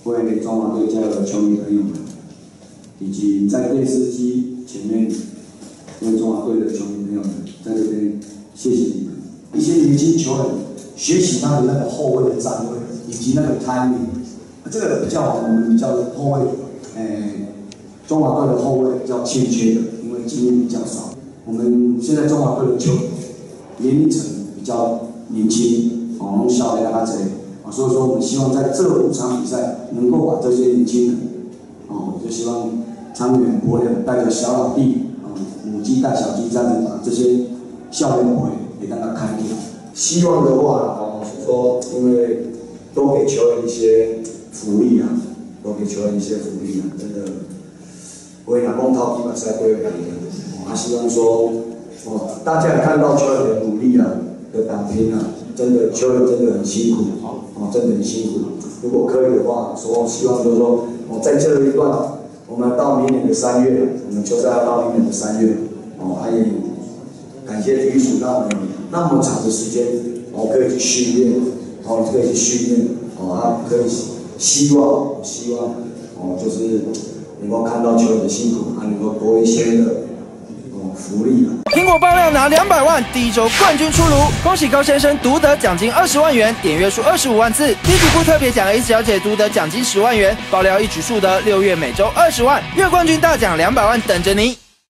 为中华队加油的球迷朋友们，以及在电视机前面为中华队的球迷朋友们，在这边谢谢你们。一些年轻球员学习他的那个后卫的站位以及那个 timing， 这个我们比较后卫，中华队的后卫比较欠缺的，因为经验比较少。我们现在中华队的球员年龄层比较年轻，弄小的他这里，所以说我们希望在这5场比赛能够把这些年轻人，就希望长远伯亮带着小老弟，母鸡带小鸡这样子把这些少年回给大家看见。希望的话，是说因为多给球员一些福利啊，多给球员一些福利啊，真的。为了公掏比赛队员的，希望说，大家也看到球员的努力啊，的打拼啊，真的球员真的很辛苦，真的很辛苦。如果可以的话，希望就是说，在这一段，我们到明年的3月，我们球赛要到明年的3月，还也感谢体育署让我们那么长的时间，可以去训练，可以去训练，可以希望，就是能够看到球员的辛苦，能够多一些的福利啊。 苹果爆料拿200万，第1周冠军出炉，恭喜高先生独得奖金20万元，点阅数25万次。第几部特别奖 A 小姐独得奖金10万元，爆料一举数得6月每周20万，月冠军大奖200万等着你。